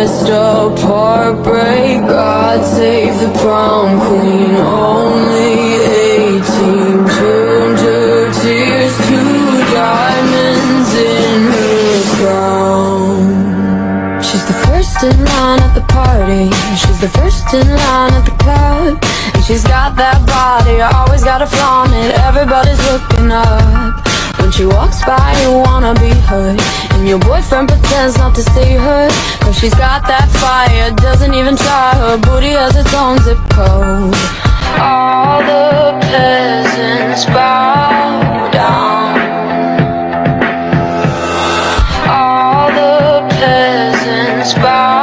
just a heartbreak. God save the prom queen, only 18. Turned her tears to diamonds in her crown. She's the first in line at the party, she's the first in line at the club. And she's got that body, always gotta flaunt it, everybody's looking up. When she walks by you wanna be her, and your boyfriend pretends not to see her, cause she's got that fire, doesn't even try. Her booty has its own zip code. All the peasants bow down. All the peasants bow